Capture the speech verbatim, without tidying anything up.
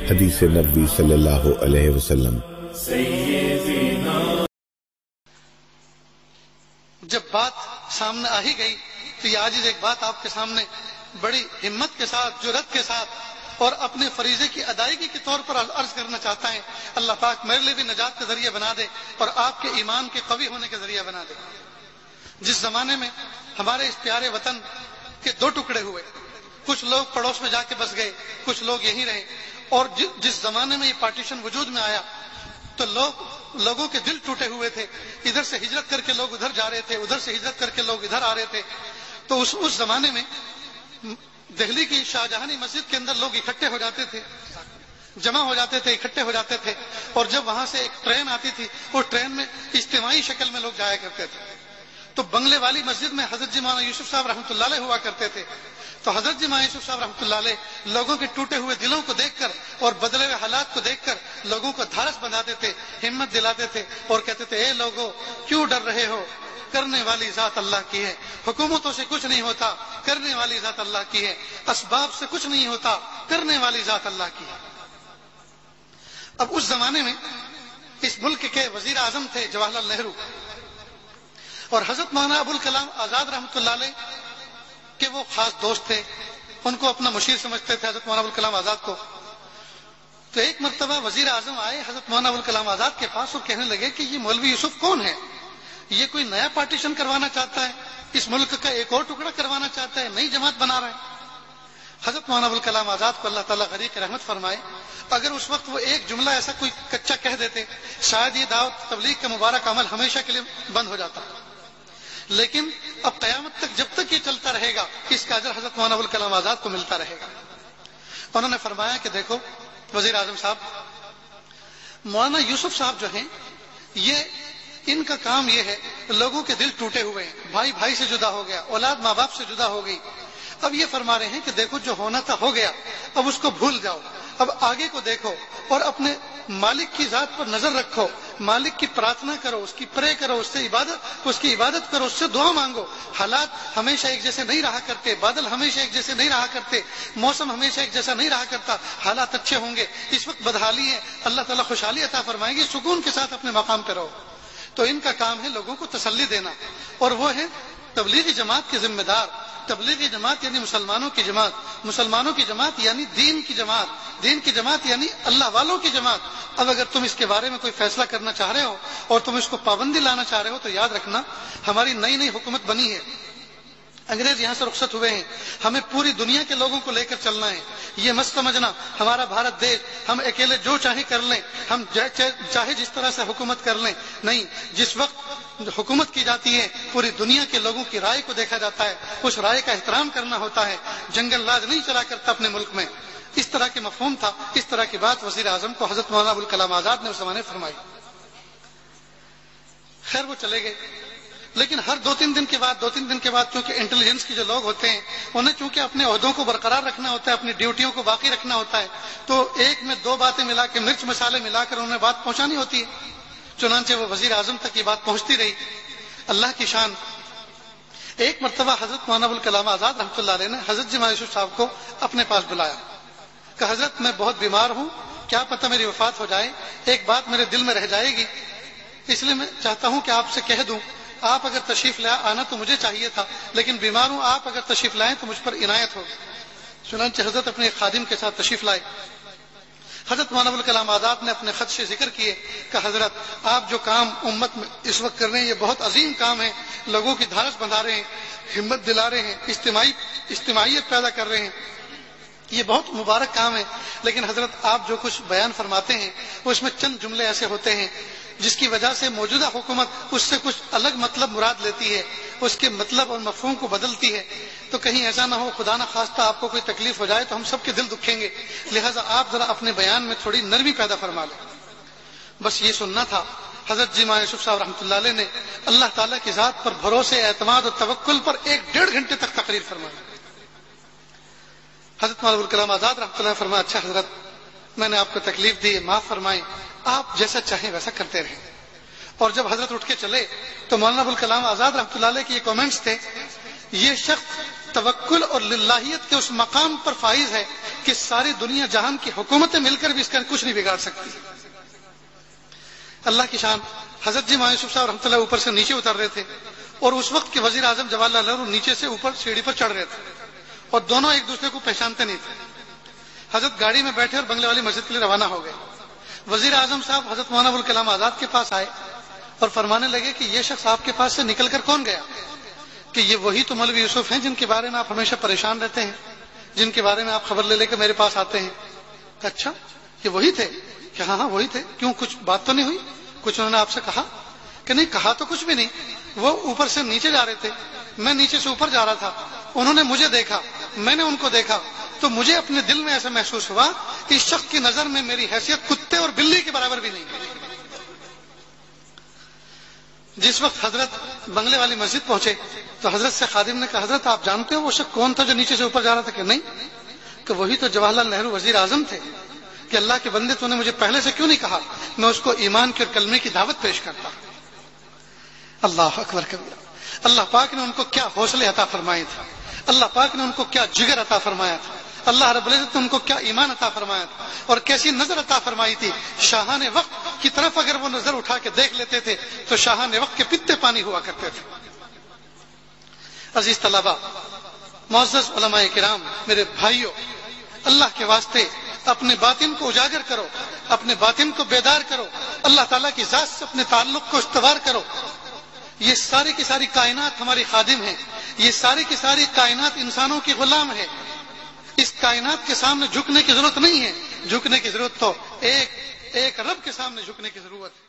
حدیث نبوی صلی اللہ علیہ وسلم۔ جب بات سامنے آ ہی گئی تو یہ عاجز ایک بات آپ کے سامنے بڑی ہمت کے ساتھ، جرأت کے ساتھ اور اپنے فریضے کی ادائیگی کے طور پر عرض کرنا چاہتا ہے، اللہ پاک میرے لیے بھی نجات کا ذریعہ بنا دے اور آپ کے ایمان کے قوی ہونے کا ذریعہ بنا دے۔ جس زمانے میں ہمارے اس پیارے وطن کے دو ٹکڑے ہوئے، کچھ لوگ پڑوس میں جا کے بس گئے، کچھ لوگ یہیں رہے، اور جس زمانے میں یہ پارٹیشن وجود میں آیا تو لوگ لوگوں کے دل ٹوٹے ہوئے تھے، ادھر سے ہجرت کر کے لوگ ادھر جا رہے تھے، ادھر سے ہجرت کر کے لوگ ادھر آ رہے تھے۔ تو اس اس زمانے میں دہلی کی شاہجہانی مسجد کے اندر لوگ اکٹھے ہو جاتے تھے، جمع ہو جاتے تھے، اکٹھے ہو جاتے تھے، اور جب وہاں سے ایک ٹرین آتی تھی وہ ٹرین میں اجتماعی شکل میں لوگ جایا کرتے تھے۔ تو بنگلے والی مسجد میں حضرت جی مولانا یوسف صاحب رحمۃ اللہ علیہ ہوا کرتے تھے۔ تو حضرت جی مولانا یوسف صاحب رحمۃ اللہ علیہ لوگوں کے ٹوٹے ہوئے دلوں کو دیکھ کر اور بدلے ہوئے حالات کو دیکھ کر لوگوں کو دھارس بندھاتے تھے، ہمت دلاتے تھے اور کہتے تھے اے لوگو کیوں ڈر رہے ہو، کرنے والی ذات اللہ کی ہے، حکومتوں سے کچھ نہیں ہوتا، کرنے والی ذات اللہ کی ہے، اسباب سے کچھ نہیں ہوتا، کرنے والی ذات اللہ کی ہے۔ اب اس زمانے میں اس ملک کے وزیر اعظم تھے جواہر لال نہرو، اور حضرت مولانا ابوالکلام آزاد رحمۃ اللہ علیہ کہ وہ خاص دوست تھے، ان کو اپنا مشیر سمجھتے تھے حضرت مولانا ابوالکلام آزاد کو۔ تو ایک مرتبہ وزیر اعظم آئے حضرت مولانا ابوالکلام آزاد کے پاس اور کہنے لگے کہ یہ مولوی یوسف کون ہے، یہ کوئی نیا پارٹیشن کروانا چاہتا ہے، اس ملک کا ایک اور ٹکڑا کروانا چاہتا ہے، نئی جماعت بنا رہا ہے۔ حضرت مولانا ابوالکلام آزاد کو اللہ تعالیٰ غریق رحمت فرمائے، اگر اس وقت وہ ایک جملہ ایسا کوئی کچا کہہ دیتے شاید یہ دعوت تبلیغ کا مبارک عمل ہمیشہ کے لیے بند ہو جاتا، لیکن اب قیامت تک جب تک یہ چلتا رہے گا اس کا اجر حضرت مولانا ابوالکلام آزاد کو ملتا رہے گا۔ انہوں نے فرمایا کہ دیکھو وزیر اعظم صاحب، مولانا یوسف صاحب جو ہیں یہ ان کا کام یہ ہے، لوگوں کے دل ٹوٹے ہوئے ہیں، بھائی بھائی سے جدا ہو گیا، اولاد ماں باپ سے جدا ہو گئی، اب یہ فرما رہے ہیں کہ دیکھو جو ہونا تھا ہو گیا، اب اس کو بھول جاؤ، اب آگے کو دیکھو اور اپنے مالک کی ذات پر نظر رکھو، مالک کی پرارتھنا کرو، اس کی پرے کرو، اس سے عبادت اس کی عبادت کرو، اس سے دعا مانگو۔ حالات ہمیشہ ایک جیسے نہیں رہا کرتے، بادل ہمیشہ ایک جیسے نہیں رہا کرتے، موسم ہمیشہ ایک جیسا نہیں رہا کرتا، حالات اچھے ہوں گے، اس وقت بدحالی ہے، اللہ تعالیٰ خوشحالی عطا فرمائیں گے، سکون کے ساتھ اپنے مقام پہ رہو۔ تو ان کا کام ہے لوگوں کو تسلی دینا، اور وہ ہے تبلیغی جماعت کے ذمہ دار۔ تبلیغی جماعت یعنی مسلمانوں کی جماعت، مسلمانوں کی جماعت یعنی دین کی جماعت، دین کی جماعت یعنی اللہ والوں کی جماعت۔ اب اگر تم اس کے بارے میں کوئی فیصلہ کرنا چاہ رہے ہو اور تم اس کو پابندی لانا چاہ رہے ہو تو یاد رکھنا ہماری نئی نئی حکومت بنی ہے، انگریز یہاں سے رخصت ہوئے ہیں، ہمیں پوری دنیا کے لوگوں کو لے کر چلنا ہے۔ یہ مت سمجھنا ہمارا بھارت دیش ہم اکیلے جو چاہے کر لیں، ہم چاہے جس طرح سے حکومت کر لیں، نہیں، جس وقت حکومت کی جاتی ہے پوری دنیا کے لوگوں کی رائے کو دیکھا جاتا ہے، اس رائے کا احترام کرنا ہوتا ہے، جنگل راج نہیں چلا کرتا اپنے ملک میں۔ اس طرح کے مفہوم تھا، اس طرح کی بات وزیر اعظم کو حضرت مولانا ابوالکلام آزاد نے اس زمانے فرمائی۔ خیر وہ چلے گئے، لیکن ہر دو تین دن کے بعد دو تین دن کے بعد چونکہ انٹیلیجنس کے جو لوگ ہوتے ہیں انہیں چونکہ اپنے عہدوں کو برقرار رکھنا ہوتا ہے، اپنی ڈیوٹیوں کو باقی رکھنا ہوتا ہے، تو ایک میں دو باتیں ملا کے مرچ مسالے ملا کر انہیں بات پہنچانی ہوتی ہے۔ چنانچہ وہ وزیر اعظم تک یہ بات پہنچتی رہی۔ اللہ کی شان، ایک مرتبہ حضرت مولانا ابوالکلام آزاد رحمۃ اللہ علیہ نے حضرت جی مولانا یوسف صاحب کو اپنے پاس بلایا کہ حضرت میں بہت بیمار ہوں، کیا پتہ میری وفات ہو جائے، ایک بات میرے دل میں رہ جائے گی، اس لیے میں چاہتا ہوں کہ آپ سے کہہ دوں، آپ اگر تشریف لائے، آنا تو مجھے چاہیے تھا لیکن بیمار ہوں، آپ اگر تشریف لائیں تو مجھ پر عنایت ہو۔ چنانچہ حضرت اپنے خادم کے ساتھ تشریف لائے۔ حضرت مولانا ابوالکلام آزاد نے اپنے خط سے ذکر کیے کہ حضرت آپ جو کام امت میں اس وقت کر رہے ہیں یہ بہت عظیم کام ہے، لوگوں کی دھارس بندھا رہے ہیں، ہمت دلا رہے ہیں، اجتماعی اجتماعیت پیدا کر رہے ہیں، یہ بہت مبارک کام ہے، لیکن حضرت آپ جو کچھ بیان فرماتے ہیں وہ اس میں چند جملے ایسے ہوتے ہیں جس کی وجہ سے موجودہ حکومت اس سے کچھ الگ مطلب مراد لیتی ہے، اس کے مطلب اور مفہوم کو بدلتی ہے، تو کہیں ایسا نہ ہو خدا نہ خواستہ آپ کو کوئی تکلیف ہو جائے تو ہم سب کے دل دکھیں گے، لہٰذا آپ ذرا اپنے بیان میں تھوڑی نرمی پیدا فرما لیں۔ بس یہ سننا تھا۔ حضرت جی مولانا یوسف صاحب رحمۃ اللہ علیہ نے اللہ تعالیٰ کی ذات پر بھروسے، اعتماد اور توکل پر ایک ڈیڑھ گھنٹے تک تقریر فرمائی۔ حضرت مولانا ابوالکلام آزاد رحمۃ اللہ نے فرمایا اچھا حضرت میں نے آپ کو تکلیف دی، معاف فرمائیں، آپ جیسا چاہیں ویسا کرتے رہیں۔ اور جب حضرت اٹھ کے چلے تو مولانا ابوالکلام آزاد رحمۃ اللہ علیہ کے یہ کامنٹس تھے، یہ شخص توکل اور للہیت کے اس مقام پر فائز ہے کہ ساری دنیا جہان کی حکومتیں مل کر بھی اس کا کچھ نہیں بگاڑ سکتی. اللہ کی شان. حضرت جی ماں یوسف صاحب رحمۃ اللہ اوپر سے نیچے اتر رہے تھے اور اس وقت کے وزیر اعظم جواہر لال نہرو نیچے سے اوپر سیڑھی پر چڑھ رہے تھے اور دونوں ایک دوسرے کو پہچانتے نہیں تھے. حضرت گاڑی میں بیٹھے اور بنگلے والی مسجد کے لیے روانہ ہو گئے. وزیر اعظم صاحب حضرت مولانا ابوالکلام آزاد کے پاس آئے اور فرمانے لگے کہ یہ شخص آپ کے پاس سے نکل کر کون گیا؟ کہ یہ وہی تو مولوی یوسف ہیں جن کے بارے میں آپ ہمیشہ پریشان رہتے ہیں, جن کے بارے میں آپ خبر لے لے کے میرے پاس آتے ہیں. اچھا یہ وہی تھے؟ کہ ہاں ہاں وہی تھے. کیوں, کچھ بات تو نہیں ہوئی؟ کچھ انہوں نے آپ سے کہا؟ کہ نہیں, کہا تو کچھ بھی نہیں. وہ اوپر سے نیچے جا رہے تھے, میں نیچے سے اوپر جا رہا تھا, انہوں نے مجھے دیکھا, میں نے ان کو دیکھا, تو مجھے اپنے دل میں ایسا محسوس ہوا کہ اس شخص کی نظر میں میری حیثیت کتے اور بلی کے برابر بھی نہیں. جس وقت حضرت بنگلے والی مسجد پہنچے تو حضرت سے خادم نے کہا, حضرت آپ جانتے ہو وہ شخص کون تھا جو نیچے سے اوپر جا رہا تھا؟ کہ نہیں. کہ وہی تو جواہر لال نہرو وزیر اعظم تھے. کہ اللہ کے بندے تو نے مجھے پہلے سے کیوں نہیں کہا, میں اس کو ایمان کے اور کلمے کی دعوت پیش کرتا. اللہ اکبر کبیرہ. اللہ پاک نے ان کو کیا حوصلے عطا فرمائے تھے, اللہ پاک نے ان کو کیا جگر عطا فرمایا تھا, اللہ رب العزت نے ان کو کیا ایمان عطا فرمایا تھا اور کیسی نظر عطا فرمائی تھی. شاہان وقت کی طرف اگر وہ نظر اٹھا کے دیکھ لیتے تھے تو شاہان وقت کے پتے پانی ہوا کرتے تھے. عزیز طلبہ, معزز علماء کرام, میرے بھائیوں, اللہ کے واسطے اپنے باطن کو اجاگر کرو, اپنے باطن کو بیدار کرو, اللہ تعالیٰ کی ذات سے اپنے تعلق کو استوار کرو. یہ ساری کی ساری کائنات ہماری خادم ہیں, یہ ساری کی ساری کائنات انسانوں کی غلام ہے. اس کائنات کے سامنے جھکنے کی ضرورت نہیں ہے, جھکنے کی ضرورت تو ایک ایک رب کے سامنے جھکنے کی ضرورت ہے.